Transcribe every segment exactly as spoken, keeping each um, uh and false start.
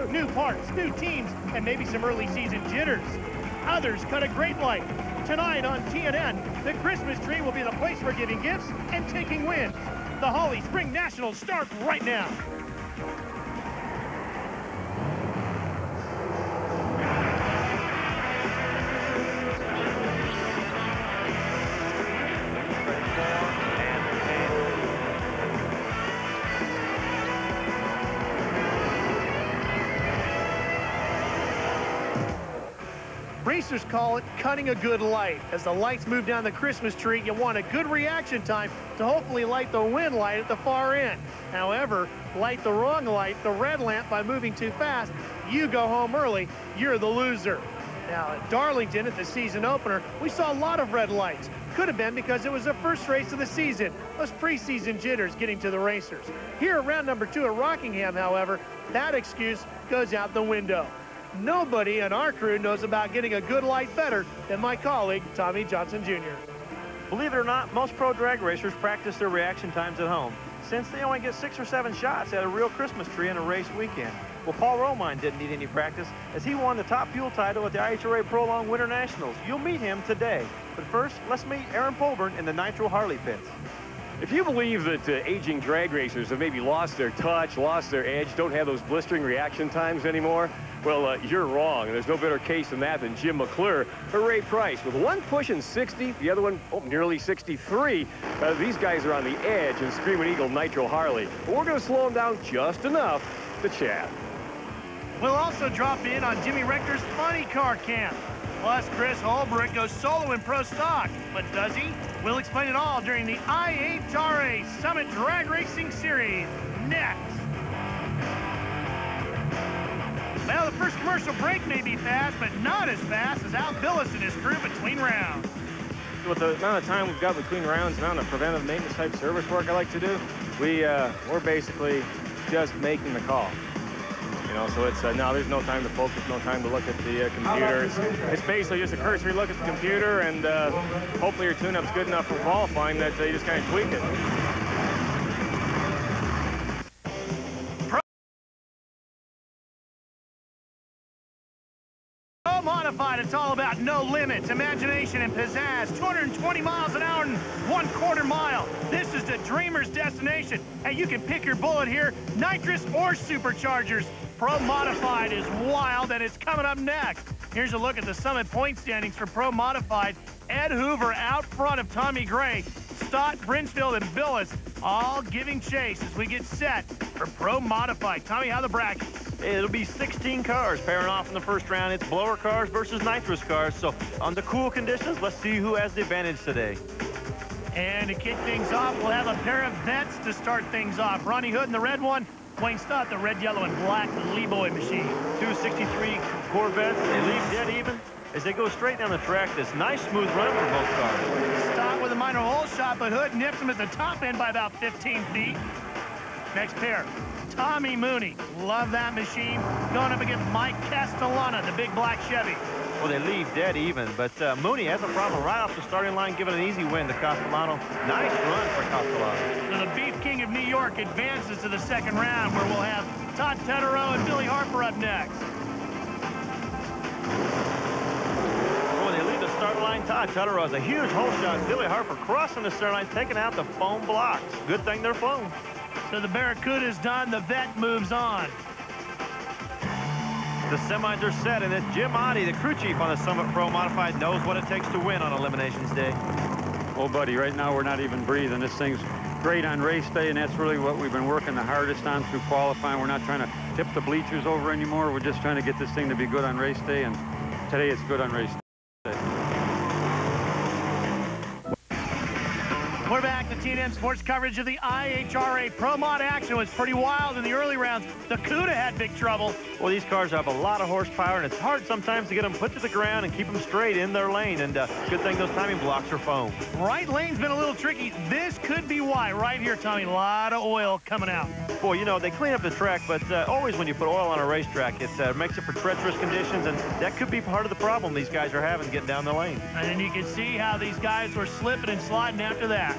new parts, new teams, and maybe some early season jitters. Others cut a great light. Tonight on T N N, the Christmas tree will be the place for giving gifts and taking wins. The Holley Spring Nationals start right now. Racers call it cutting a good light. As the lights move down the Christmas tree, you want a good reaction time to hopefully light the win light at the far end. However, light the wrong light, the red lamp, by moving too fast, you go home early, you're the loser. Now, at Darlington at the season opener, we saw a lot of red lights. Could have been because it was the first race of the season. Those preseason jitters getting to the racers. Here at round number two at Rockingham, however, that excuse goes out the window. Nobody in our crew knows about getting a good light better than my colleague, Tommy Johnson Junior Believe it or not, most pro drag racers practice their reaction times at home, since they only get six or seven shots at a real Christmas tree in a race weekend. Well, Paul Romine didn't need any practice, as he won the top fuel title at the I H R A Pro Long Winter Nationals. You'll meet him today. But first, let's meet Aaron Polburn in the Nitro Harley pits. If you believe that uh, aging drag racers have maybe lost their touch, lost their edge, don't have those blistering reaction times anymore, well, uh, you're wrong. And there's no better case than that than Jim McClure or Ray Price. With one pushing sixty, the other one oh, nearly sixty-three, uh, these guys are on the edge in Screaming Eagle Nitro Harley. But we're going to slow them down just enough to chat. We'll also drop in on Jimmy Rector's Funny Car Camp. Plus, Chris Holbrook goes solo in Pro Stock. But does he? We'll explain it all during the I H R A Summit Drag Racing Series. Next. Well, the first commercial break may be fast, but not as fast as Al Billis and his crew between rounds. With the amount of time we've got between rounds, the amount of preventive maintenance type service work I like to do, we, uh, we're basically just making the call. You know, so it's uh, now there's no time to focus, no time to look at the uh, computer. It's, it's basically just a cursory look at the computer, and uh, hopefully your tune-up's good enough for qualifying that uh, you just kind of tweak it. Pro Modified, it's all about no limits, imagination, and pizzazz. two hundred twenty miles an hour and one quarter mile. This is the dreamer's destination. And you can pick your bullet here, nitrous or superchargers. Pro Modified is wild, and it's coming up next. Here's a look at the Summit point standings for Pro Modified. Ed Hoover out front of Tommy Gray. Stott, Brinchfield, and Billis all giving chase as we get set for Pro Modified. Tommy, how the bracket? It'll be sixteen cars pairing off in the first round. It's blower cars versus nitrous cars. So under cool conditions, let's see who has the advantage today. And to kick things off, we'll have a pair of vets to start things off. Ronnie Hood in the red one. Wayne Stott, the red, yellow, and black Lee-Boy machine. two sixty-three Corvettes, they leave dead even as they go straight down the track. This nice smooth run for both cars. Stott with a minor hole shot, but Hood nips him at the top end by about fifteen feet. Next pair, Tommy Mooney. Love that machine. Going up against Mike Castellana, the big black Chevy. Well, they leave dead even, but uh, Mooney has a problem right off the starting line, giving an easy win to Castellano. Nice run for Castellano. So the Beef King of New York advances to the second round, where we'll have Todd Teterow and Billy Harper up next. Oh, they leave the start line. Todd Teterow has a huge hole shot. Billy Harper crossing the start line, taking out the foam blocks. Good thing they're foam. So the Barracuda's done. The vet moves on. The semis are set, and it's Jim Oddie, the crew chief on the Summit Pro Modified, knows what it takes to win on Eliminations Day. Oh, buddy, right now we're not even breathing. This thing's great on race day, and that's really what we've been working the hardest on through qualifying. We're not trying to tip the bleachers over anymore. We're just trying to get this thing to be good on race day, and today it's good on race day. We're back to T N N Sports coverage of the I H R A Pro Mod action. It was pretty wild in the early rounds. The CUDA had big trouble. Well, these cars have a lot of horsepower, and it's hard sometimes to get them put to the ground and keep them straight in their lane. And uh, good thing those timing blocks are foam. Right lane's been a little tricky. This could be why. Right here, Tommy, a lot of oil coming out. Boy, you know, they clean up the track, but uh, always when you put oil on a racetrack, it uh, makes it for treacherous conditions, and that could be part of the problem these guys are having getting down the lane. And then you can see how these guys were slipping and sliding after that.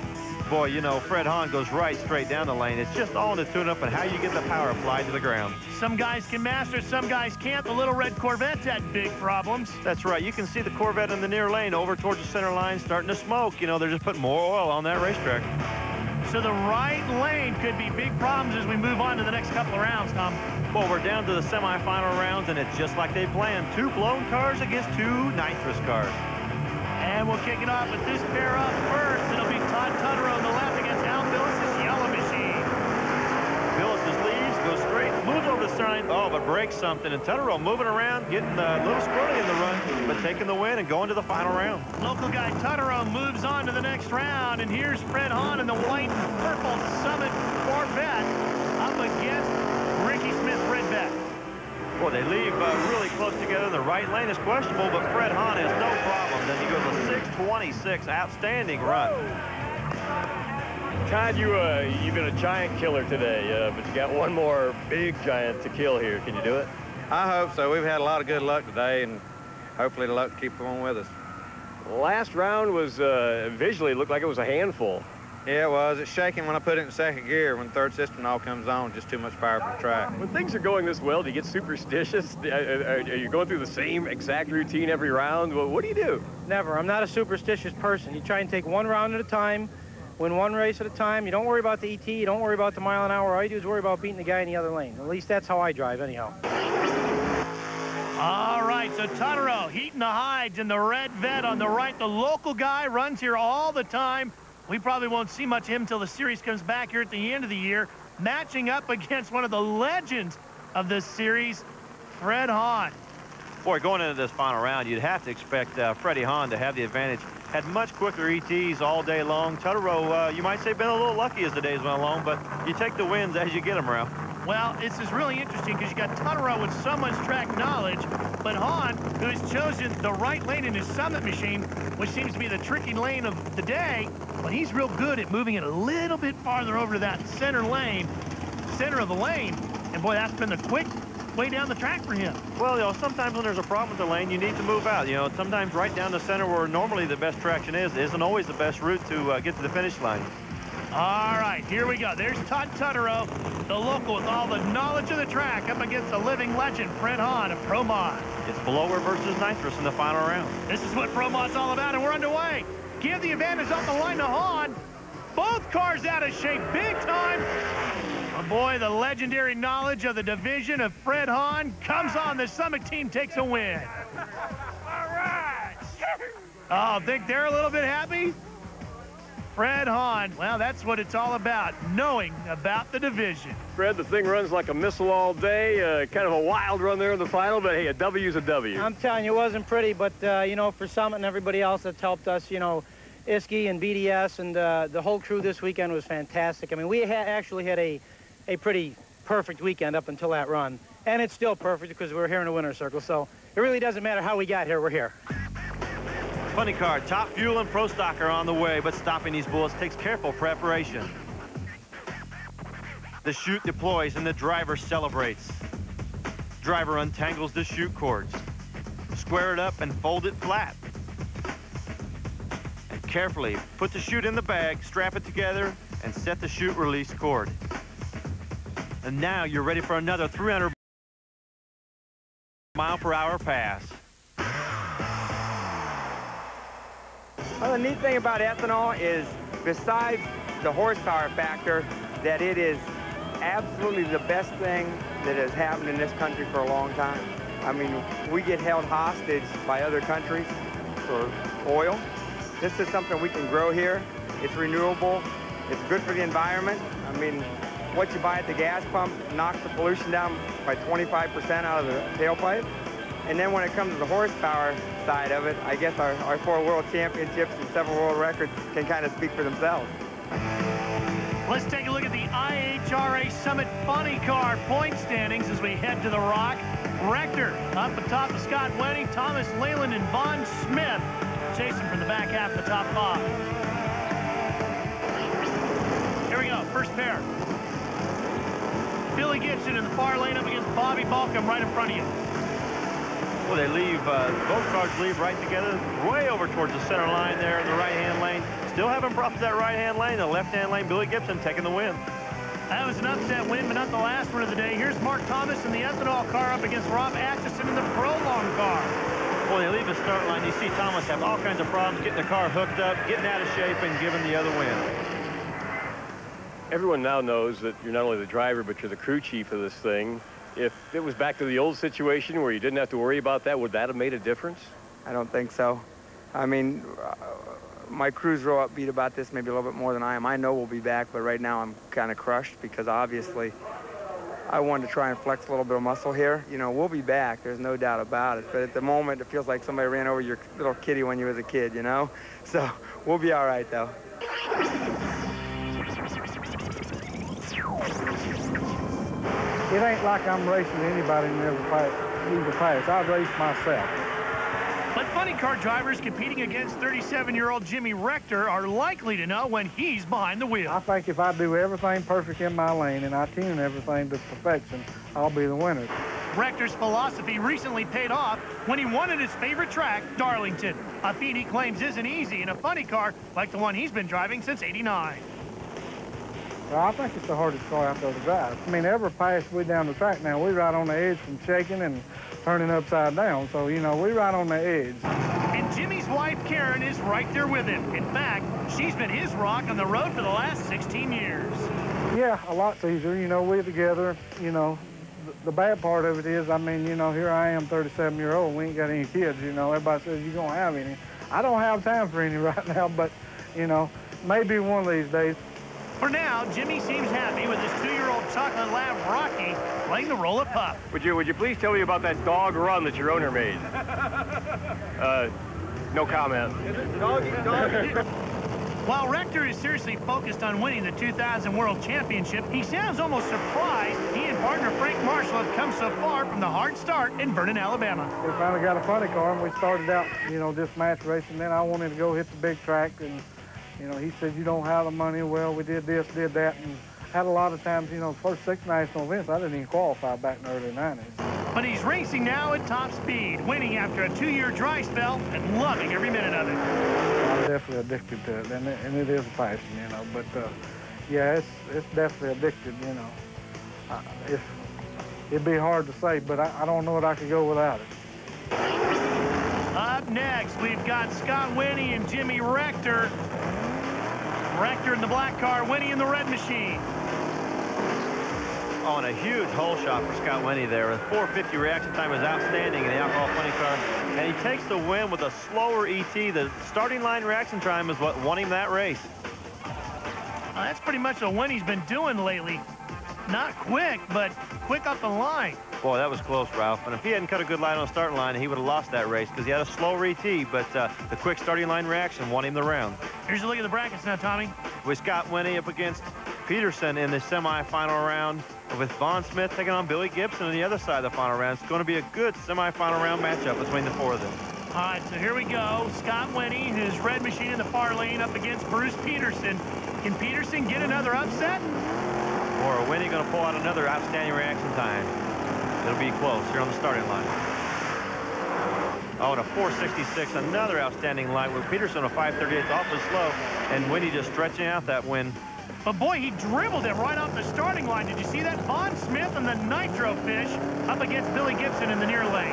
boy, you know, Fred Hahn goes right straight down the lane. It's just all in the tune-up and how you get the power applied to the ground. Some guys can master, some guys can't. The little red Corvette's had big problems. That's right. You can see the Corvette in the near lane over towards the center line starting to smoke. You know, they're just putting more oil on that racetrack. So the right lane could be big problems as we move on to the next couple of rounds, Tom. Well, we're down to the semifinal rounds, and it's just like they planned. Two blown cars against two nitrous cars. And we'll kick it off with this pair up first. It'll be Todd Tutterow on the left against Al Billis' Yellow Machine. Billis' leaves, goes straight, moves over the sign. Oh, but breaks something. And Tutterow moving around, getting a little squirrely in the run, but taking the win and going to the final round. Local guy Tutterow moves on to the next round. And here's Fred Hahn in the white and purple Summit Corvette up against Ricky Smith Redback. Well, they leave uh, really close together. The right lane is questionable, but Fred Hahn has no problem. Then he goes a six twenty-six, outstanding run. Todd, you, uh, you've been a giant killer today, uh, but you got one more big giant to kill here. Can you do it? I hope so. We've had a lot of good luck today, and hopefully the luck will keep on with us. Last round was, uh, visually, it looked like it was a handful. Yeah, it was. It's shaking when I put it in second gear. When the third system all comes on, just too much power for the track. When things are going this well, do you get superstitious? Are you going through the same exact routine every round? Well, what do you do? Never. I'm not a superstitious person. You try and take one round at a time, win one race at a time. You don't worry about the E T. You don't worry about the mile an hour. All you do is worry about beating the guy in the other lane. At least that's how I drive, anyhow. All right, so Tutterow heating the hides in the red vet on the right. The local guy runs here all the time. We probably won't see much of him until the series comes back here at the end of the year, matching up against one of the legends of this series, Fred Hahn. Boy, going into this final round, you'd have to expect uh, Freddie Hahn to have the advantage. Had much quicker E Ts all day long. Tutterow, uh, you might say, been a little lucky as the days went along, but you take the wins as you get them, Ralph. Well, this is really interesting because you got Tutterow with so much track knowledge, but Hahn, who has chosen the right lane in his Summit machine, which seems to be the tricky lane of the day, but he's real good at moving it a little bit farther over to that center lane, center of the lane, and boy, that's been the quick way down the track for him. Well, you know, sometimes when there's a problem with the lane, you need to move out. You know, sometimes right down the center where normally the best traction is, isn't always the best route to uh, get to the finish line. All right, here we go. There's Todd Tutterow, the local with all the knowledge of the track, up against the living legend, Fred Hahn of Pro Mod. It's blower versus nitrous in the final round. This is what Pro Mod's all about, and we're underway. Give the advantage off the line to Hahn. Both cars out of shape big time. Oh boy, the legendary knowledge of the division of Fred Hahn comes on. The Summit team takes a win. All right. Oh, think they're a little bit happy? Fred Hahn, well, that's what it's all about, knowing about the division. Fred, the thing runs like a missile all day. Uh, kind of a wild run there in the final, but hey, a W's a W. I'm telling you, it wasn't pretty, but, uh, you know, for Summit and everybody else that's helped us, you know, Iskey and B D S and uh, the whole crew this weekend was fantastic. I mean, we ha actually had a, a pretty perfect weekend up until that run, and it's still perfect because we're here in the winner's circle, so it really doesn't matter how we got here, we're here. Funny car, Top Fuel and Pro Stock are on the way, but stopping these bullets takes careful preparation. The chute deploys and the driver celebrates. Driver untangles the chute cords. Square it up and fold it flat. And carefully put the chute in the bag, strap it together, and set the chute release cord. And now you're ready for another three hundred mile per hour pass. Well, the neat thing about ethanol is, besides the horsepower factor, that it is absolutely the best thing that has happened in this country for a long time. I mean, we get held hostage by other countries for oil. This is something we can grow here. It's renewable. It's good for the environment. I mean, what you buy at the gas pump knocks the pollution down by twenty-five percent out of the tailpipe. And then when it comes to the horsepower side of it, I guess our, our four world championships and several world records can kind of speak for themselves. Let's take a look at the I H R A Summit Funny Car point standings as we head to the Rock. Rector up atop of Scott Wenning, Thomas Leyland, and Vaughn Smith chasing from the back half of the top five. Here we go, first pair. Billy Gibson in the far lane up against Bobby Balcom right in front of you. Well, they leave, uh, both cars leave right together, way over towards the center line there in the right-hand lane. Still having problems with that right-hand lane. The left-hand lane, Billy Gibson taking the win. That was an upset win, but not the last one of the day. Here's Mark Thomas in the ethanol car up against Rob Atchison in the Prolong car. Well, they leave the start line. You see Thomas have all kinds of problems getting the car hooked up, getting out of shape, and giving the other win. Everyone now knows that you're not only the driver, but you're the crew chief of this thing. If it was back to the old situation where you didn't have to worry about that, would that have made a difference? I don't think so. I mean, uh, my crew's real upbeat about this, maybe a little bit more than I am. I know we'll be back, but right now I'm kind of crushed because obviously I wanted to try and flex a little bit of muscle here. You know, we'll be back. There's no doubt about it. But at the moment, it feels like somebody ran over your little kitty when you was a kid, you know? So we'll be all right, though. It ain't like I'm racing anybody in the pass. I race myself. But funny car drivers competing against thirty-seven-year-old Jimmy Rector are likely to know when he's behind the wheel. I think if I do everything perfect in my lane and I tune everything to perfection, I'll be the winner. Rector's philosophy recently paid off when he won at his favorite track, Darlington, a feat he claims isn't easy in a funny car like the one he's been driving since eighty-nine. Well, I think it's the hardest car out there to drive. I mean, every pass we down the track now, we right on the edge from shaking and turning upside down. So, you know, we right on the edge. And Jimmy's wife, Karen, is right there with him. In fact, she's been his rock on the road for the last sixteen years. Yeah, a lot easier. You know, we're together. You know, the, the bad part of it is, I mean, you know, here I am, thirty-seven year old. We ain't got any kids, you know. Everybody says you don't have any. I don't have time for any right now, but, you know, maybe one of these days. For now, Jimmy seems happy with his two-year-old chocolate lab, Rocky, playing the role of pup. Would you, would you please tell me about that dog run that your owner made? Uh, no comment. Doggy, doggy. While Rector is seriously focused on winning the two thousand World Championship, he sounds almost surprised he and partner Frank Marshall have come so far from the hard start in Vernon, Alabama. We finally got a funny car, and we started out, you know, just match racing. Then I wanted to go hit the big track, and you know, he said, you don't have the money. Well, we did this, did that, and had a lot of times, you know, first six national events, I didn't even qualify back in the early nineties. But he's racing now at top speed, winning after a two-year dry spell and loving every minute of it. I'm definitely addicted to it, and it, and it is a passion, you know. But, uh, yeah, it's, it's definitely addicted, you know. Uh, it's, it'd be hard to say, but I, I don't know that I could go without it. Up next, we've got Scott Winnie and Jimmy Rector. Rector in the black car, Winnie in the red machine. Oh, and a huge hole shot for Scott Winnie there. A four fifty reaction time is outstanding in the alcohol funny car. And he takes the win with a slower E T. The starting line reaction time is what won him that race. Uh, that's pretty much what Winnie's been doing lately. Not quick, but quick up the line. Boy, that was close, Ralph. And if he hadn't cut a good line on the starting line, he would have lost that race because he had a slower E T, but uh, the quick starting line reaction won him the round. Here's a look at the brackets now, Tommy. With Scott Winnie up against Peterson in the semifinal round, with Vaughn Smith taking on Billy Gibson on the other side of the final round. It's going to be a good semifinal round matchup between the four of them. All right, so here we go. Scott Winnie, his red machine in the far lane, up against Bruce Peterson. Can Peterson get another upset? Or are Winnie going to pull out another outstanding reaction time? It'll be close here on the starting line. Oh, and a four sixty-six, another outstanding line with Peterson a five thirty-eight, awfully slow, and Winnie just stretching out that win. But boy, he dribbled it right off the starting line. Did you see that? Vaughn Smith and the Nitro Fish up against Billy Gibson in the near lane.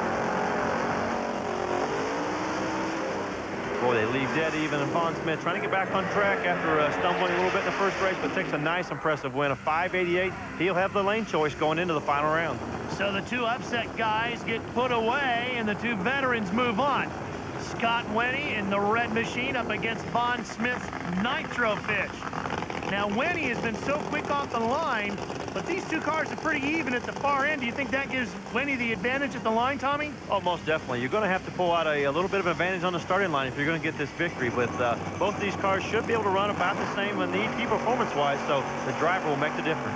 Boy, they leave dead even, and Vaughn Smith trying to get back on track after uh, stumbling a little bit in the first race, but takes a nice, impressive win, a five eighty-eight. He'll have the lane choice going into the final round. So the two upset guys get put away, and the two veterans move on. Scott Winnie in the red machine up against Vaughn Smith's Nitro Fish. Now, Winnie has been so quick off the line, but these two cars are pretty even at the far end. Do you think that gives Winnie the advantage at the line, Tommy? Oh, most definitely. You're going to have to pull out a, a little bit of advantage on the starting line if you're going to get this victory. With uh, both of these cars should be able to run about the same in the E T performance-wise, so the driver will make the difference.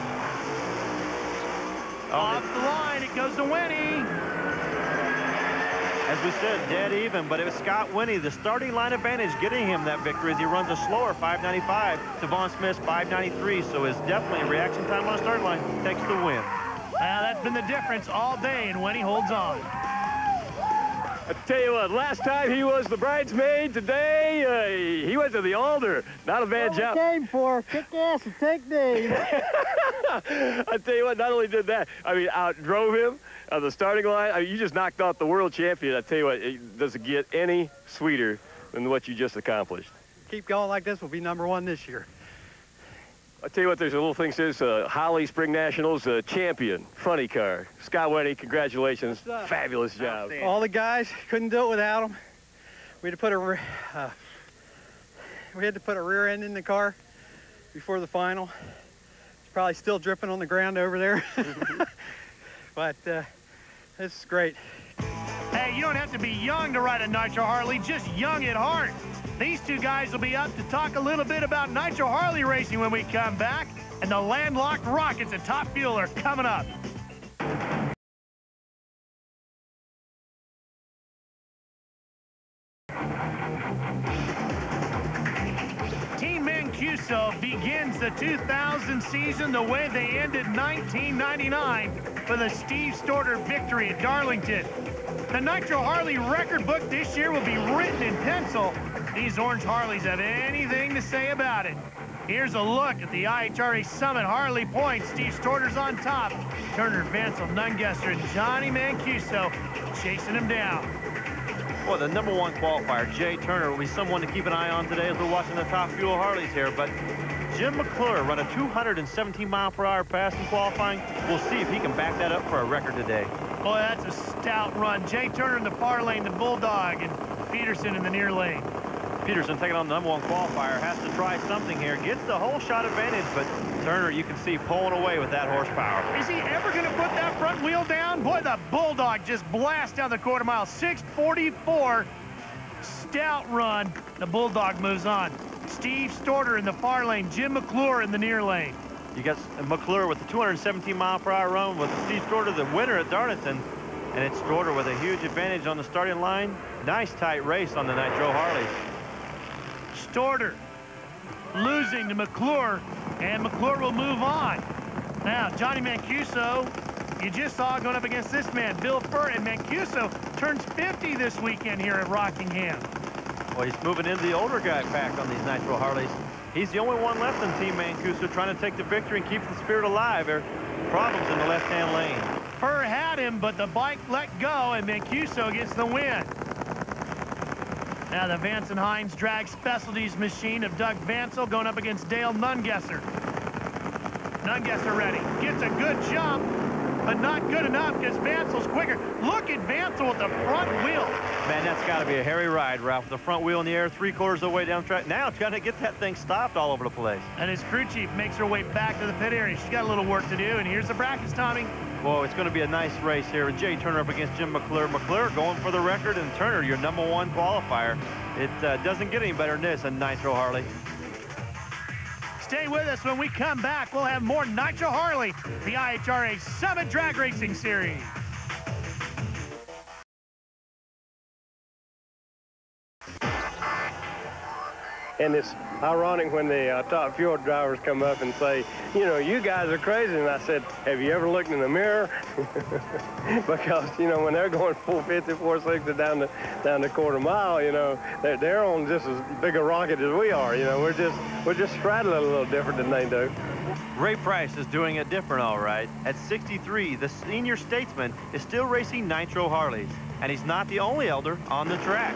Oh, off the line, it goes to Winnie. As we said, dead even, but it was Scott Winnie, the starting line advantage, getting him that victory as he runs a slower five ninety-five to Vaughn Smith's five ninety-three. So it's definitely a reaction time on the starting line. Takes the win. Well, that's been the difference all day, and Winnie holds on. I tell you what, last time he was the bridesmaid, today uh, he went to the altar. Not a bad what job. we came for, kick ass and take names. I tell you what, not only did that, I mean, outdrove him on the starting line. I mean, you just knocked out the world champion. I tell you what, it doesn't get any sweeter than what you just accomplished. Keep going like this, we'll be number one this year. I tell you what, there's a little thing that says uh, Holley Spring Nationals uh, champion, funny car. Scott Wenny, congratulations, fabulous job. All the guys, couldn't do it without them. We had to put a uh, we had to put a rear end in the car before the final. It's probably still dripping on the ground over there. But uh, this is great. Hey, you don't have to be young to ride a Nitro Harley, just young at heart. These two guys will be up to talk a little bit about Nitro Harley racing when we come back, and the landlocked Rockets at Top Fuel are coming up. Team Mancuso begins the two thousand season the way they ended nineteen ninety-nine for the Steve Storter victory at Darlington. The Nitro Harley record book this year will be written in pencil. These orange Harleys have anything to say about it. Here's a look at the I H R A Summit Harley points. Steve Storter's on top. Turner, Vancil, Nungesser, and Johnny Mancuso chasing him down. Well, the number one qualifier, Jay Turner, will be someone to keep an eye on today as we're watching the Top Fuel Harleys here. But Jim McClure run a two hundred seventeen mile per hour pass in qualifying. We'll see if he can back that up for a record today. Boy, that's a stout run. Jay Turner in the far lane, the Bulldog, and Peterson in the near lane. Peterson taking on the number one qualifier, has to try something here. Gets the whole shot advantage, but Turner, you can see, pulling away with that horsepower. Is he ever going to put that front wheel down? Boy, the Bulldog just blasts down the quarter mile. six forty-four, stout run. The Bulldog moves on. Steve Storter in the far lane, Jim McClure in the near lane. You got McClure with the two hundred seventeen mile per hour run with Steve Storter, the winner at Darlington. And it's Storter with a huge advantage on the starting line. Nice tight race on the Nitro Harleys. Storter losing to McClure, and McClure will move on. Now, Johnny Mancuso, you just saw going up against this man, Bill Furr, and Mancuso turns fifty this weekend here at Rockingham. Well, he's moving into the older guy pack on these Nitro Harleys. He's the only one left in Team Mancuso trying to take the victory and keep the spirit alive. There are problems in the left-hand lane. Furr had him, but the bike let go, and Mancuso gets the win. Now the Vance and Hines Drag Specialties machine of Doug Vancil going up against Dale Nungesser. Nungesser ready. Gets a good jump, but not good enough because Vancil's quicker. Look at Vancil with the front wheel. Man, that's got to be a hairy ride, Ralph. The front wheel in the air, three quarters of the way down the track. Now it's got to get that thing stopped all over the place. And his crew chief makes her way back to the pit area. She's got a little work to do, and here's the brackets, Tommy. Well, it's going to be a nice race here with Jay Turner up against Jim McClure. McClure going for the record, and Turner, your number one qualifier. It uh, doesn't get any better than this in Nitro Harley. Stay with us. When we come back, we'll have more Nitro Harley, the I H R A Summit Drag Racing Series. And it's ironic when the uh, Top Fuel drivers come up and say, you know, you guys are crazy. And I said, have you ever looked in the mirror? Because, you know, when they're going four fifty, four sixty down the, down the quarter mile, you know, they're, they're on just as big a rocket as we are. You know, we're just, we're just straddling a little different than they do. Ray Price is doing it different, all right. At sixty-three, the senior statesman is still racing Nitro Harleys. And he's not the only elder on the track.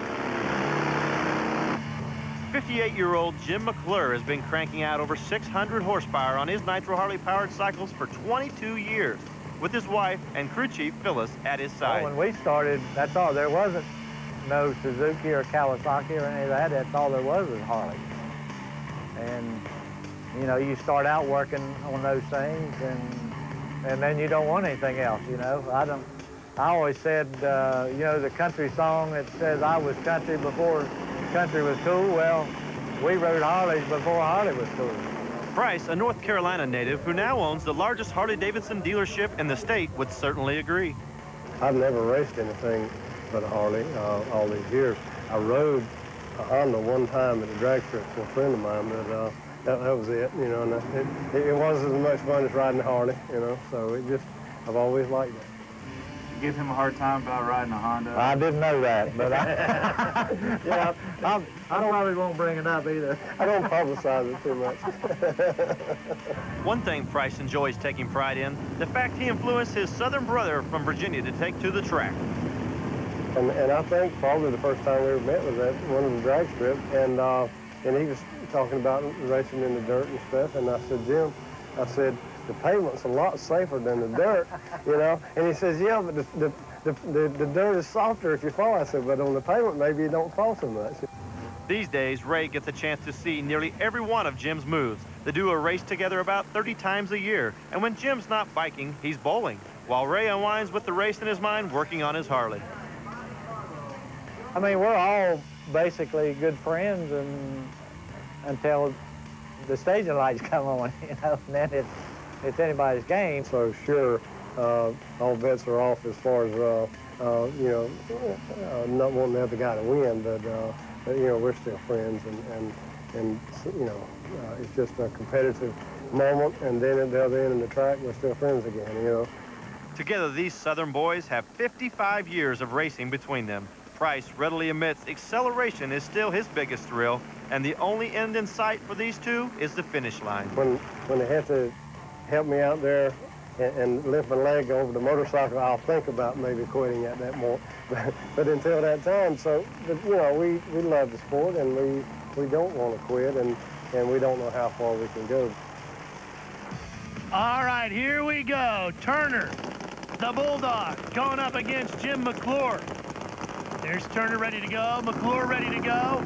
fifty-eight-year-old Jim McClure has been cranking out over six hundred horsepower on his Nitro Harley-powered cycles for twenty-two years, with his wife and crew chief Phyllis at his side. Well, when we started, that's all. There wasn't no Suzuki or Kawasaki or any of that. That's all there was was Harley. And, you know, you start out working on those things, and and then you don't want anything else, you know. I don't. I always said, uh, you know, the country song that says I was country before country was cool. Well, we rode Harleys before Harley was cool. Price, a North Carolina native who now owns the largest Harley-Davidson dealership in the state, would certainly agree. I've never raced anything but a Harley uh, all these years. I rode a Honda one time at a drag strip for a friend of mine, but uh, that, that was it, you know, and it, it, it wasn't as much fun as riding a Harley, you know, so it just, I've always liked it. give him a hard time about riding a Honda? I didn't know that, but I, yeah, I, I don't probably won't bring it up either. I don't publicize it too much. One thing Price enjoys taking pride in, the fact he influenced his southern brother from Virginia to take to the track. And, and I think probably the first time we ever met was at one of the drag strips, and uh, and he was talking about racing in the dirt and stuff, and I said, Jim, I said, the pavement's a lot safer than the dirt, you know? And he says, yeah, but the, the, the, the, the dirt is softer if you fall. I said, but on the pavement, maybe you don't fall so much. These days, Ray gets a chance to see nearly every one of Jim's moves. The duo race together about thirty times a year, and when Jim's not biking, he's bowling, while Ray unwinds with the race in his mind, working on his Harley. I mean, we're all basically good friends and until the staging lights come on, you know, and then it's, it's anybody's game. So sure, uh, all bets are off as far as, uh, uh, you know, uh, not wanting the other guy to win, but, uh, but, you know, we're still friends, and, and, and you know, uh, it's just a competitive moment, and then at the other end of the track, we're still friends again, you know. Together, these Southern boys have fifty-five years of racing between them. Price readily admits acceleration is still his biggest thrill, and the only end in sight for these two is the finish line. When, when they have to help me out there and, and lift my leg over the motorcycle, I'll think about maybe quitting at that moment. But, but until that time, so, but, you know, we, we love the sport, and we, we don't want to quit, and, and we don't know how far we can go. All right, here we go. Turner, the Bulldog, going up against Jim McClure. There's Turner ready to go, McClure ready to go.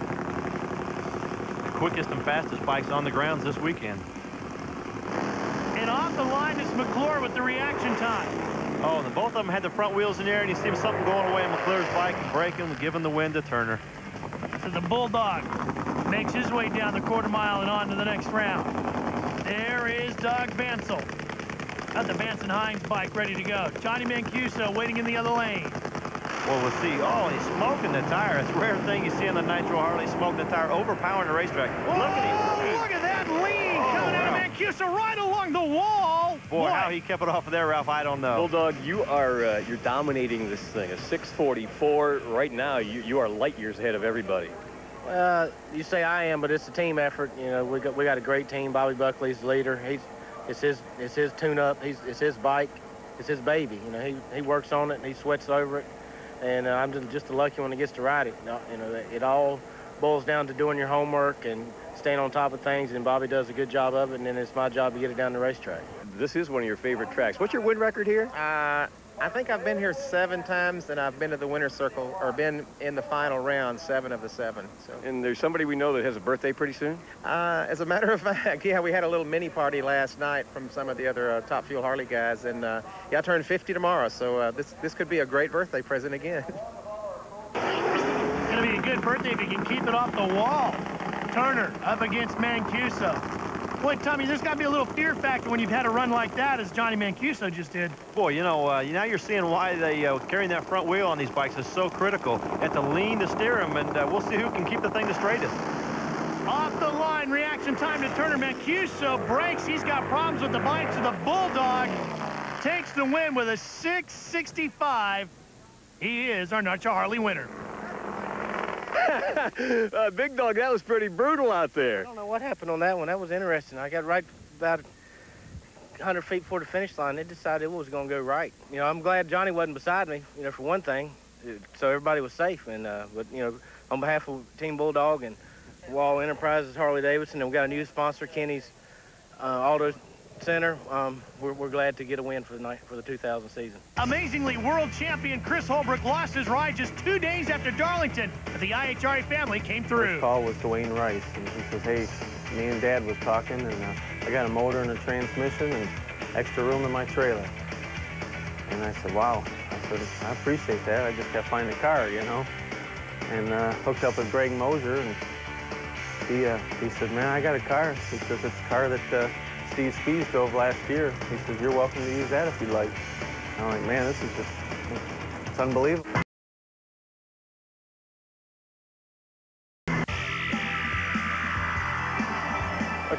The quickest and fastest bikes on the grounds this weekend. And off the line is McClure with the reaction time. Oh, and both of them had the front wheels in the air, and you see something going away in McClure's bike and braking, giving the win to Turner. So the Bulldog makes his way down the quarter mile and on to the next round. There is Doug Bansel. Got the Vanson Hines bike ready to go. Johnny Mancuso waiting in the other lane. Well, we'll see. Oh, he's smoking the tire. It's a rare thing you see on the Nitro Harley, smoking the tire, overpowering the racetrack. Whoa, look at him. Look at that lean oh, coming out wow. of Mancuso right along the wall. Boy, Boy, how he kept it off of there, Ralph, I don't know. Bulldog, you are uh, you're dominating this thing. A six forty-four. Right now, you, you are light years ahead of everybody. Uh, you say I am, but it's a team effort. You know, we got we got a great team. Bobby Buckley's the leader. He's it's his it's his tune-up. He's it's his bike. It's his baby. You know, he he works on it and he sweats over it. And uh, I'm just, just the lucky one that gets to ride it. You know, it all boils down to doing your homework and staying on top of things, and Bobby does a good job of it, and then it's my job to get it down the racetrack. This is one of your favorite tracks. What's your win record here? Uh, I think I've been here seven times, and I've been to the winner's circle, or been in the final round seven of the seven. So. And there's somebody we know that has a birthday pretty soon? Uh, as a matter of fact, yeah, we had a little mini party last night from some of the other uh, Top Fuel Harley guys, and uh, yeah, I turned fifty tomorrow, so uh, this this could be a great birthday present again. It's going to be a good birthday if you can keep it off the wall. Turner up against Mancuso. Boy, Tommy, there's got to be a little fear factor when you've had a run like that, as Johnny Mancuso just did. Boy, you know, uh, now you're seeing why they uh, carrying that front wheel on these bikes is so critical. At the lean to steer them, and uh, we'll see who can keep the thing the straightest. Off the line, reaction time to Turner. Mancuso breaks. He's got problems with the bike, so the Bulldog takes the win with a six sixty-five. He is our Nitro Harley winner. uh, Big Dog, that was pretty brutal out there. I don't know what happened on that one. That was interesting. I got right about one hundred feet before the finish line. They decided it was going to go right. You know, I'm glad Johnny wasn't beside me, you know, for one thing, so everybody was safe. And uh, but, you know, on behalf of Team Bulldog and Wall Enterprises, Harley Davidson, and we got a new sponsor, Kenny's uh, Auto Center. Um, we're, we're glad to get a win for the night for the two thousand season. Amazingly, world champion Chris Holbrook lost his ride just two days after Darlington, but the I H R A family came through. First call was Dwayne Rice, and he says, "Hey, me and Dad was talking, and uh, I got a motor and a transmission and extra room in my trailer." And I said, "Wow." I said, "I appreciate that. I just got to find a car, you know." And uh, hooked up with Greg Moser, and he uh, he said, "Man, I got a car." He says, "It's a car that uh, Steve Spees drove last year." He says, "You're welcome to use that if you'd like." I'm like, man, this is just, it's unbelievable.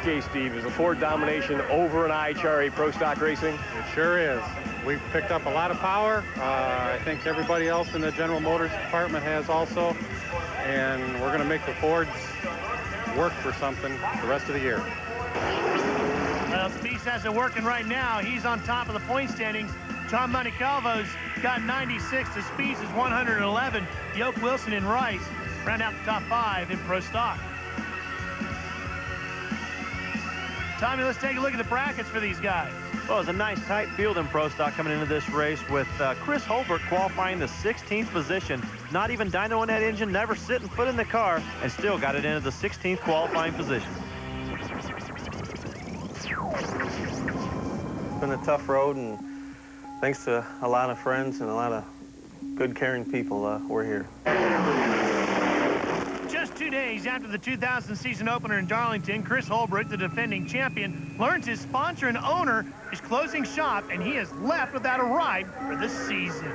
case, Steve, is the Ford domination over in I H R A Pro Stock Racing? It sure is. We've picked up a lot of power. Uh, I think everybody else in the General Motors department has also. And we're going to make the Fords work for something the rest of the year. Well, Spies has it working right now. He's on top of the point standings. Tom Montecalvo's got ninety-six. The Spies is one hundred eleven. Yoke, Wilson, and Rice round out the top five in Pro Stock. Tommy, let's take a look at the brackets for these guys. Well, it's a nice tight field in Pro Stock coming into this race with uh, Chris Holbrook qualifying the sixteenth position. Not even dyno in that engine, never sitting foot in the car, and still got it into the sixteenth qualifying position. It's been a tough road, and thanks to a lot of friends and a lot of good, caring people, uh, we're here. Just two days after the two thousand season opener in Darlington, Chris Holbrook, the defending champion, learns his sponsor and owner is closing shop, and he is left without a ride for the season.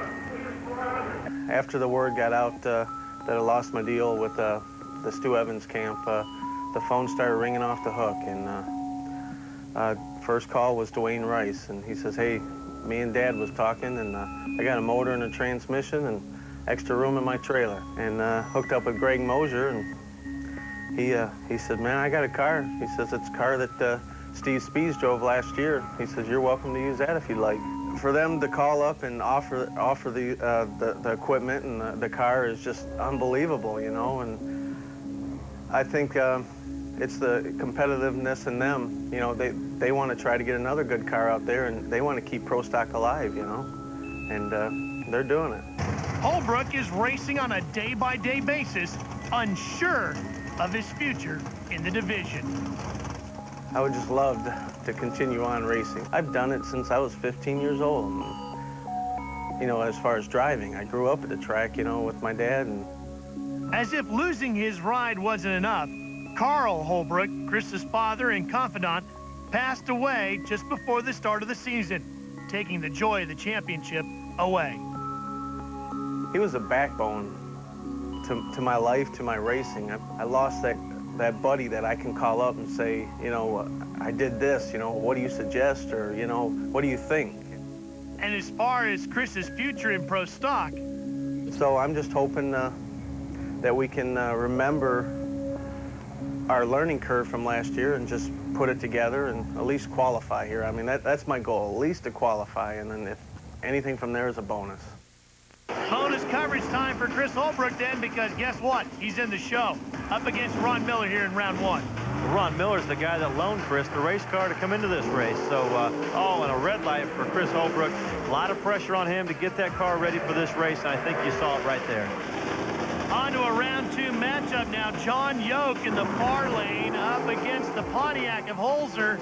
After the word got out uh, that I lost my deal with uh, the Stu Evans camp, uh, the phone started ringing off the hook, and uh, uh, first call was Dwayne Rice, and he says, hey, me and Dad was talking, and uh, I got a motor and a transmission and extra room in my trailer, and uh, hooked up with Greg Mosier, and he uh, he said, man, I got a car. He says, it's a car that uh, Steve Spies drove last year. He says, you're welcome to use that if you'd like. For them to call up and offer offer the uh, the, the equipment and the, the car is just unbelievable, you know, and I think uh, it's the competitiveness in them. You know, they, they want to try to get another good car out there, and they want to keep Pro Stock alive, you know, and uh, they're doing it. Holbrook is racing on a day-by-day basis, unsure of his future in the division. I would just love to, to continue on racing. I've done it since I was fifteen years old. And, you know, as far as driving, I grew up at the track, you know, with my dad. And as if losing his ride wasn't enough, Carl Holbrook, Chris's father and confidant, passed away just before the start of the season, taking the joy of the championship away. He was a backbone to, to my life, to my racing. I, I lost that, that buddy that I can call up and say, you know, I did this, you know, what do you suggest, or, you know, what do you think? And as far as Chris's future in Pro Stock? So I'm just hoping uh, that we can uh, remember our learning curve from last year and just put it together and at least qualify here. I mean, that, that's my goal, at least to qualify, and then if anything from there is a bonus. Bonus coverage time for Chris Holbrook then, because guess what? He's in the show, up against Ron Miller here in round one. Ron Miller's the guy that loaned Chris the race car to come into this race. So, uh, oh, and a red light for Chris Holbrook. A lot of pressure on him to get that car ready for this race, and I think you saw it right there. On to a round two matchup now. John Yoke in the far lane up against the Pontiac of Holzer.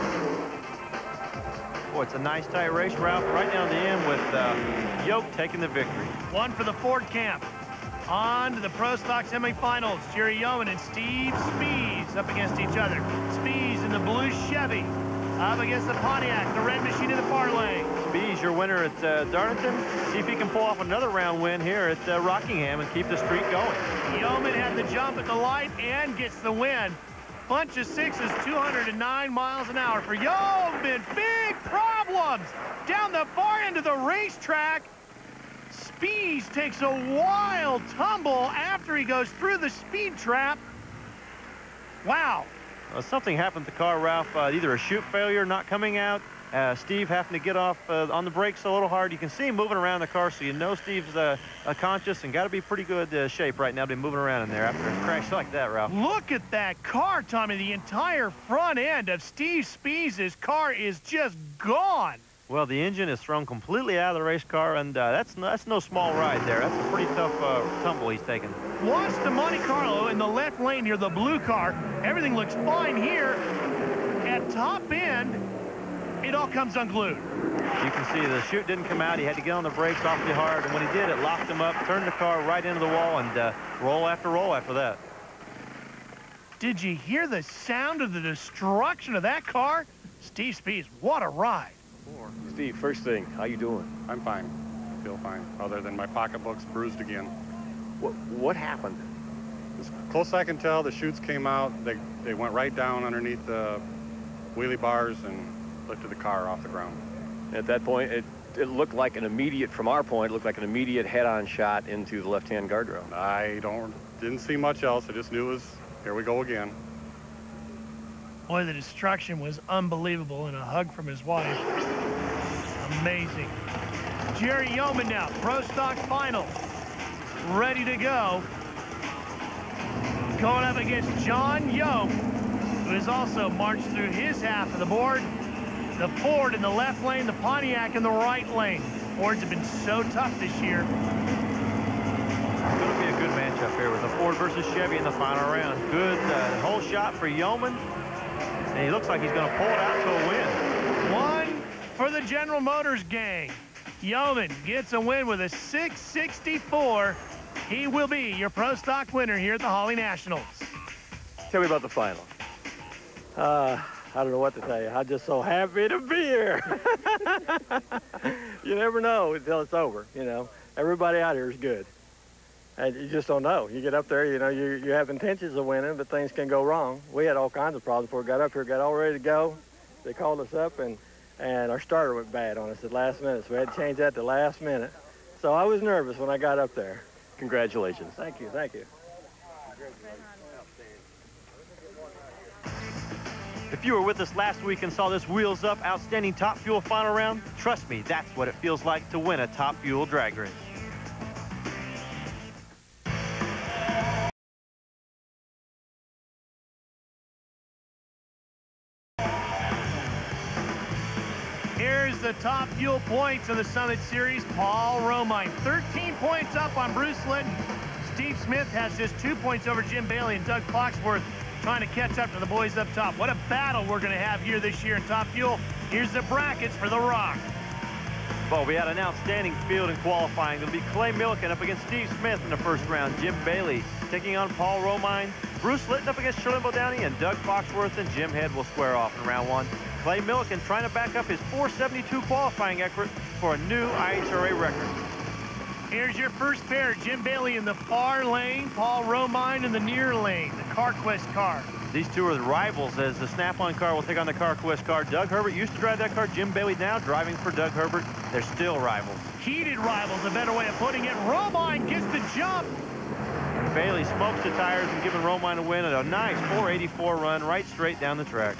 Boy, it's a nice tight race, Ralph, right down the end with uh, Yoke taking the victory. One for the Ford camp. On to the Pro Stock semifinals. Jerry Yeoman and Steve Spies up against each other. Spies in the blue Chevy up against the Pontiac, the red machine in the far lane. Spies, your winner at uh, Darlington. See if he can pull off another round win here at uh, Rockingham and keep the streak going. Yeoman had the jump at the light and gets the win. Bunch of sixes, two hundred nine miles an hour for Yeoman. Big problems down the far end of the racetrack. Spies takes a wild tumble after he goes through the speed trap. Wow. Well, something happened to the car, Ralph. Uh, either a chute failure, not coming out. Uh, Steve having to get off uh, on the brakes a little hard. You can see him moving around the car, so you know Steve's uh, uh, conscious and got to be pretty good uh, shape right now to be moving around in there after a crash like that, Ralph. Look at that car, Tommy. The entire front end of Steve Spies' car is just gone. Well, the engine is thrown completely out of the race car, and uh, that's, no, that's no small ride there. That's a pretty tough uh, tumble he's taken. Watch the Monte Carlo in the left lane here, the blue car. Everything looks fine here. At top end, it all comes unglued. You can see the chute didn't come out. He had to get on the brakes awfully hard, and when he did, it locked him up, turned the car right into the wall, and uh, roll after roll after that. Did you hear the sound of the destruction of that car? Steve Spies, what a ride. Steve, first thing, how you doing? I'm fine. I feel fine, other than my pocketbook's bruised again. What, what happened? As close as I can tell, the chutes came out. They, they went right down underneath the wheelie bars and lifted the car off the ground. At that point, it, it looked like an immediate, from our point, it looked like an immediate head-on shot into the left-hand guardrail. I don't, didn't see much else. I just knew it was, here we go again. Boy, the destruction was unbelievable, and a hug from his wife. Amazing. Jerry Yeoman now, Pro Stock Final. Ready to go. Going up against John Yoke, who has also marched through his half of the board. The Ford in the left lane, the Pontiac in the right lane. Fords have been so tough this year. It's going to be a good matchup here with the Ford versus Chevy in the final round. Good uh, whole shot for Yeoman. And he looks like he's going to pull it out to a win. One for the General Motors gang. Yeoman gets a win with a six sixty-four. He will be your Pro Stock winner here at the Holley Nationals. Tell me about the final. Uh, I don't know what to tell you. I'm just so happy to be here. You never know until it's over, you know. Everybody out here is good. And you just don't know. You get up there, you know, you, you have intentions of winning, but things can go wrong. We had all kinds of problems before we got up here, got all ready to go. They called us up, and, and our starter went bad on us at last minute, so we had to change that to last minute. So I was nervous when I got up there. Congratulations. Thank you, thank you. If you were with us last week and saw this Wheels Up Outstanding Top Fuel final round, trust me, that's what it feels like to win a Top Fuel drag race. Here's the top fuel points of the Summit Series. Paul Romine, thirteen points up on Bruce Litton. Steve Smith has just two points over Jim Bailey, and Doug Foxworth trying to catch up to the boys up top. What a battle we're going to have here this year in Top Fuel. Here's the brackets for the Rock. Well, we had an outstanding field in qualifying. It'll be Clay Milliken up against Steve Smith in the first round. Jim Bailey taking on Paul Romine. Bruce Litton up against Shirley Downey, and Doug Foxworth and Jim Head will square off in round one. Clay Milliken trying to back up his four seventy-two qualifying effort for a new I H R A record. Here's your first pair. Jim Bailey in the far lane, Paul Romine in the near lane, the CarQuest car. These two are the rivals as the Snap-on car will take on the CarQuest car. Doug Herbert used to drive that car. Jim Bailey now driving for Doug Herbert. They're still rivals. Heated rivals, a better way of putting it. Romine gets the jump. And Bailey smokes the tires and giving Romine a win at a nice four eighty-four run right straight down the track.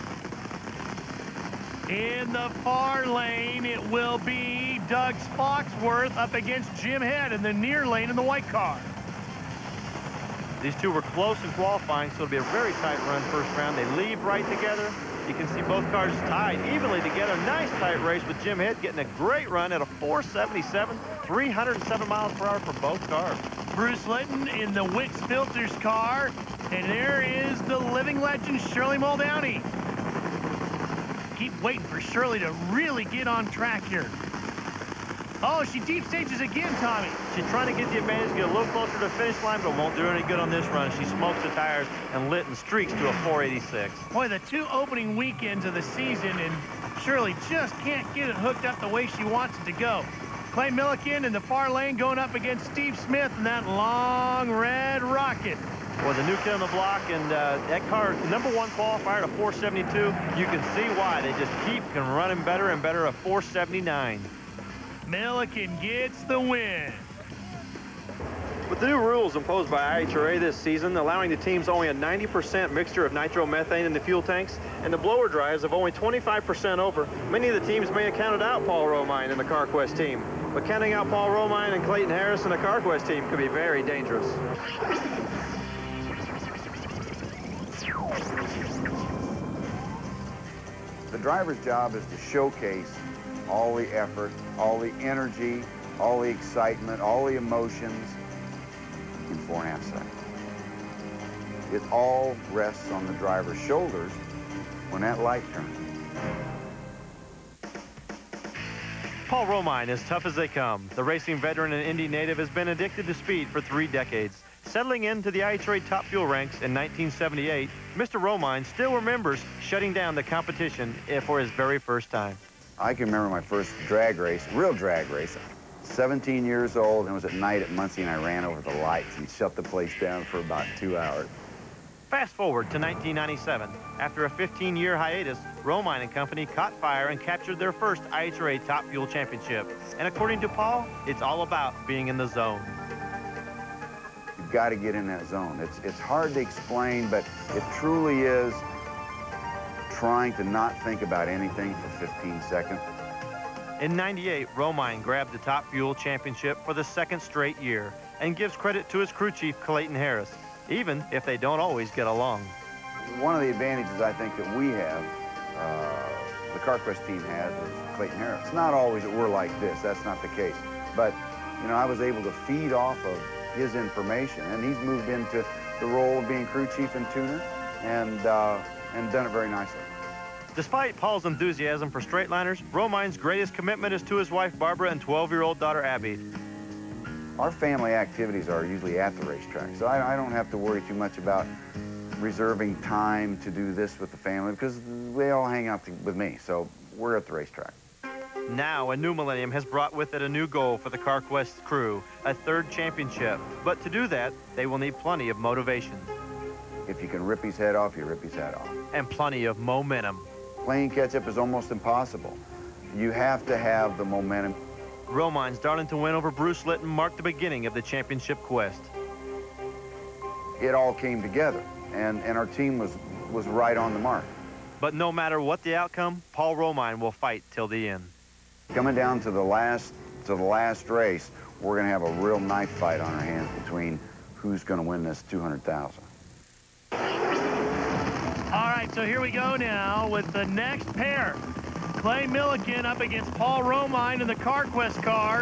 In the far lane, it will be Doug Foxworth up against Jim Head in the near lane in the white car. These two were close in qualifying, so it'll be a very tight run first round. They leave right together. You can see both cars tied evenly together. Nice tight race with Jim Head getting a great run at a four seventy-seven, three hundred seven miles per hour for both cars. Bruce Litton in the Wicks Filters car, and there is the living legend Shirley Muldowney. Keep waiting for Shirley to really get on track here. Oh, she deep stages again, Tommy. She's trying to get the advantage, get a little closer to the finish line, but won't do her any good on this run. She smokes the tires, and Litton streaks to a four eighty-six. Boy, the two opening weekends of the season, and Shirley just can't get it hooked up the way she wants it to go. Clay Milliken in the far lane going up against Steve Smith in that long red rocket. Well, the new kid on the block, and uh, that car, number one qualifier at a four seventy-two. You can see why. They just keep running better and better, a four seventy-nine. Milliken gets the win. With the new rules imposed by I H R A this season, allowing the teams only a ninety percent mixture of nitromethane in the fuel tanks, and the blower drives of only twenty-five percent over, many of the teams may have counted out Paul Romine in the CarQuest team. But counting out Paul Romine and Clayton Harris in the CarQuest team could be very dangerous. The driver's job is to showcase all the effort, all the energy, all the excitement, all the emotions in four and a half seconds. It all rests on the driver's shoulders when that light turns. Paul Romine, as tough as they come. The racing veteran and Indy native has been addicted to speed for three decades. Settling into the I H R A Top Fuel ranks in nineteen seventy-eight, Mister Romine still remembers shutting down the competition for his very first time. I can remember my first drag race, real drag race, seventeen years old, and it was at night at Muncie, and I ran over the lights and shut the place down for about two hours. Fast forward to nineteen ninety-seven. After a fifteen year hiatus, Romine and Company caught fire and captured their first I H R A Top Fuel Championship. And according to Paul, it's all about being in the zone. You've got to get in that zone. It's, it's hard to explain, but it truly is trying to not think about anything for fifteen seconds. In ninety-eight, Romine grabbed the Top Fuel Championship for the second straight year and gives credit to his crew chief, Clayton Harris, even if they don't always get along. One of the advantages I think that we have, uh, the CarQuest team has, is Clayton Harris. It's not always that we're like this. That's not the case. But, you know, I was able to feed off of his information, and he's moved into the role of being crew chief and tuner, and, uh, and done it very nicely. Despite Paul's enthusiasm for straightliners, Romine's greatest commitment is to his wife, Barbara, and twelve year old daughter, Abby. Our family activities are usually at the racetrack, so I, I don't have to worry too much about reserving time to do this with the family because they all hang out to, with me, so we're at the racetrack. Now, a new millennium has brought with it a new goal for the CarQuest crew, a third championship. But to do that, they will need plenty of motivation. If you can rip his head off, you rip his head off. And plenty of momentum. Playing catch-up is almost impossible. You have to have the momentum. Romine's Darlington win over Bruce Litton marked the beginning of the championship quest. It all came together, and, and our team was, was right on the mark. But no matter what the outcome, Paul Romine will fight till the end. Coming down to the last, to the last race, we're going to have a real knife fight on our hands between who's going to win this two hundred thousand. All right, so here we go now with the next pair. Clay Milliken up against Paul Romine in the CarQuest car.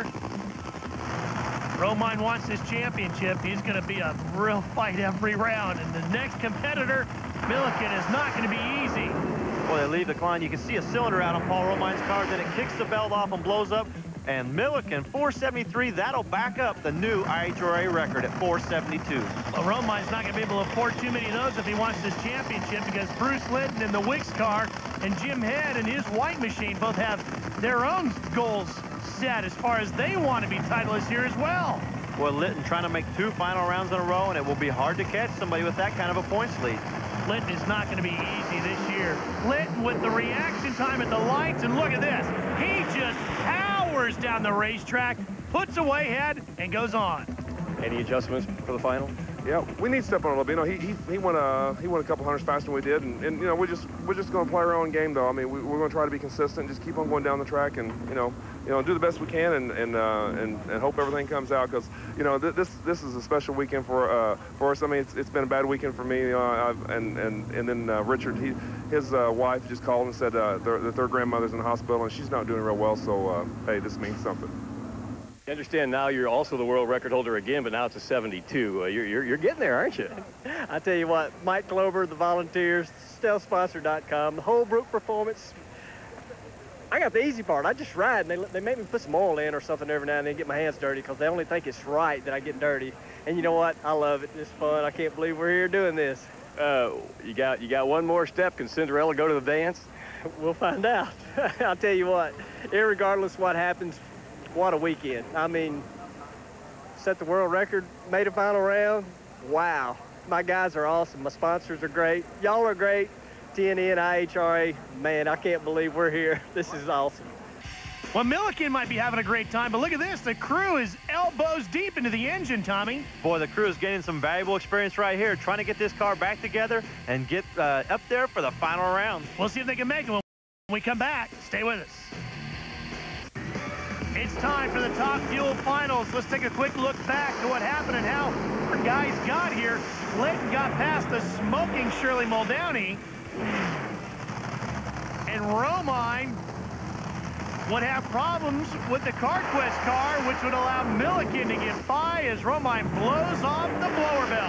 Romine wants this championship. He's going to be a real fight every round. And the next competitor, Milliken, is not going to be easy. Well, they leave the climb. You can see a cylinder out on Paul Romine's car. Then it kicks the belt off and blows up. And Milliken, four seventy-three, that'll back up the new I H R A record at four seventy-two. Well, Romine's not going to be able to afford too many of those if he wants this championship because Bruce Litton in the Wicks car and Jim Head and his white machine both have their own goals set as far as they want to be titleists here as well. Well, Litton trying to make two final rounds in a row, and it will be hard to catch somebody with that kind of a points lead. Litton is not going to be easy this year. Litton with the reaction time at the lights, and look at this. He just powers down the racetrack, puts away Head, and goes on. Any adjustments for the final? Yeah, we need to step on a little bit. You know, he he, he went a he went a couple hundreds faster than we did, and, and you know we're just we're just going to play our own game though. I mean, we, we're going to try to be consistent, just keep on going down the track, and you know you know do the best we can, and and uh, and, and hope everything comes out because you know th this this is a special weekend for uh, for us. I mean, it's it's been a bad weekend for me, uh, I've, and and and then uh, Richard, he his uh, wife just called and said uh, their, their grandmother's in the hospital and she's not doing real well. So uh, hey, this means something. You understand now you're also the world record holder again, but now it's a seventy-two. Uh, you're, you're, you're getting there, aren't you? I tell you what, Mike Clover, the volunteers, stealth sponsor dot com, the Holbrook Performance. I got the easy part. I just ride, and they, they make me put some oil in or something every now and then, get my hands dirty, because they only think it's right that I get dirty. And you know what? I love it. It's fun. I can't believe we're here doing this. Uh, you got you got one more step. Can Cinderella go to the dance? We'll find out. I'll tell you what, irregardless what happens, what a weekend. I mean, set the world record, made a final round. Wow. My guys are awesome. My sponsors are great. Y'all are great. T N N, I H R A, man, I can't believe we're here. This is awesome. Well, Milliken might be having a great time, but look at this. The crew is elbows deep into the engine, Tommy. Boy, the crew is gaining some valuable experience right here, trying to get this car back together and get uh, up there for the final round. We'll see if they can make it when we come back. Stay with us. It's time for the Top Fuel Finals. Let's take a quick look back to what happened and how our guys got here. Clayton got past the smoking Shirley Muldowney. And Romine would have problems with the CarQuest car, which would allow Milliken to get by as Romine blows off the blower belt.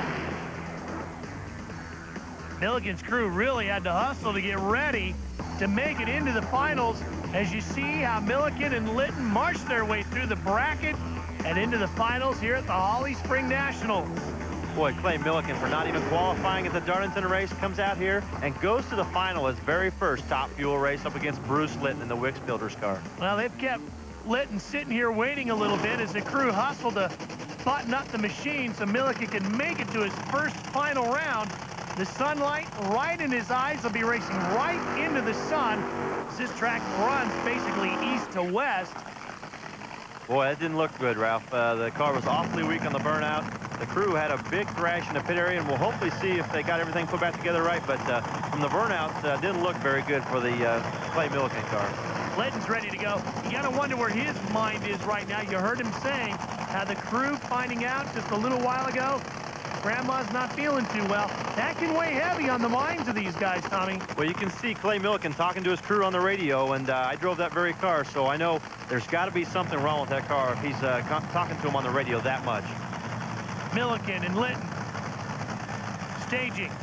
Milliken's crew really had to hustle to get ready to make it into the finals, as you see how Milliken and Litton march their way through the bracket and into the finals here at the Holley Spring Nationals. Boy, Clay Milliken, for not even qualifying at the Darlington race, comes out here and goes to the final, his very first Top Fuel race up against Bruce Litton in the Wicks Builders car. Well, they've kept Litton sitting here waiting a little bit as the crew hustle to button up the machine so Milliken can make it to his first final round. The sunlight right in his eyes. Will be racing right into the sun as this track runs basically east to west. Boy, that didn't look good, Ralph. Uh, the car was awfully weak on the burnout. The crew had a big crash in the pit area, and we'll hopefully see if they got everything put back together right. But uh, from the burnout, uh, didn't look very good for the uh, Clay Milliken car. Litton's ready to go. You got to wonder where his mind is right now. You heard him saying how the crew finding out just a little while ago Grandma's not feeling too well. That can weigh heavy on the minds of these guys, Tommy. Well, you can see Clay Milliken talking to his crew on the radio, and uh, I drove that very car, so I know there's got to be something wrong with that car if he's uh, talking to him on the radio that much. Milliken and Litton staging.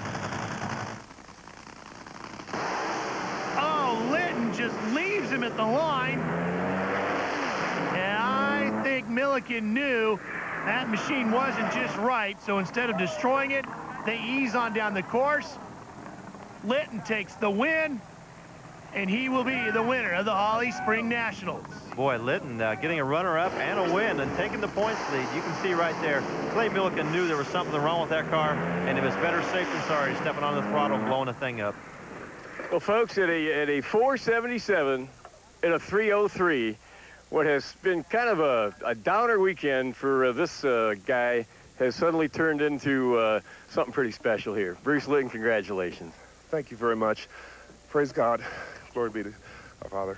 Oh, Litton just leaves him at the line. And I think Milliken knew that machine wasn't just right, so instead of destroying it, they ease on down the course. Litton takes the win, and he will be the winner of the Holley Spring Nationals. Boy, Litton uh, getting a runner-up and a win and taking the points lead. You can see right there, Clay Milliken knew there was something wrong with that car, and it was better safe than sorry, stepping on the throttle and blowing the thing up. Well, folks, at a, at a four seventy-seven and a three oh three, what has been kind of a, a downer weekend for uh, this uh, guy has suddenly turned into uh, something pretty special here. Bruce Litton, congratulations. Thank you very much. Praise God. Glory be to our Father.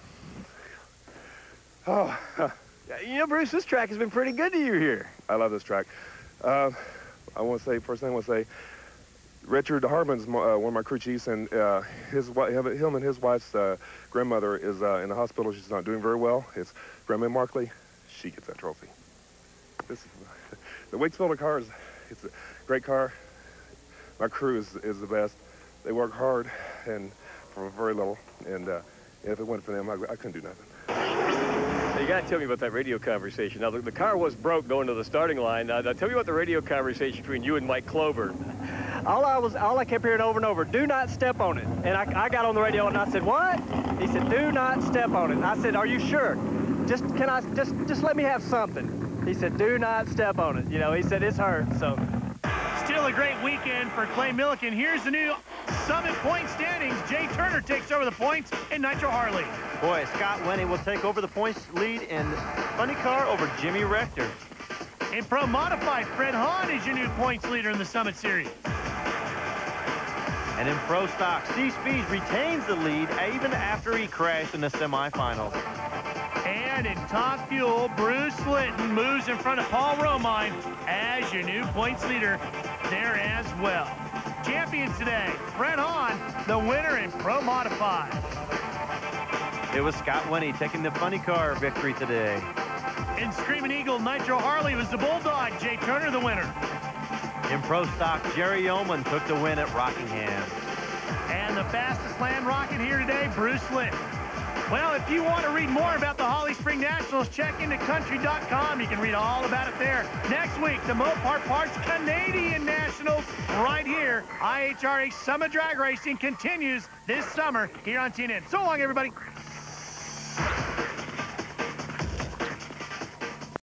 Oh, huh. You know, Bruce, this track has been pretty good to you here. I love this track. Uh, I want to say, first thing I want to say, Richard Harmon's uh, one of my crew chiefs, and uh, his him and his wife's uh, grandmother is uh, in the hospital. She's not doing very well. It's Grandma Markley. She gets that trophy. This is, the Waitsfield car is it's a great car. My crew is, is the best. They work hard and for very little, and uh, if it wasn't for them, I, I couldn't do nothing. Now, you got to tell me about that radio conversation. Now, the, the car was broke going to the starting line. Now, now, tell me about the radio conversation between you and Mike Klober. All I was, all I kept hearing over and over, do not step on it. And I, I got on the radio and I said, what? He said, do not step on it. And I said, are you sure? Just, can I, just, just let me have something. He said, do not step on it. You know, he said, it's hurt, so. Still a great weekend for Clay Milliken. Here's the new Summit point standings. Jay Turner takes over the points in Nitro Harley. Boy, Scott Wenning will take over the points lead in funny car over Jimmy Rector. In Pro Modified, Fred Hahn is your new points leader in the Summit Series. And in Pro Stock, Steve Speeds retains the lead even after he crashed in the semifinals. And in Top Fuel, Bruce Litton moves in front of Paul Romine as your new points leader there as well. Champions today, Fred Hahn, the winner in Pro Modified. It was Scott Wenning taking the funny car victory today. In Screaming Eagle Nitro Harley was the Bulldog, Jay Turner the winner. In Pro Stock, Jerry Yeoman took the win at Rockingham. And the fastest land rocket here today, Bruce Litton. Well, if you want to read more about the Holley Spring Nationals, check into country dot com. You can read all about it there. Next week, the Mopar Parts Canadian Nationals right here. I H R A Summit Drag Racing continues this summer here on T N N. So long, everybody.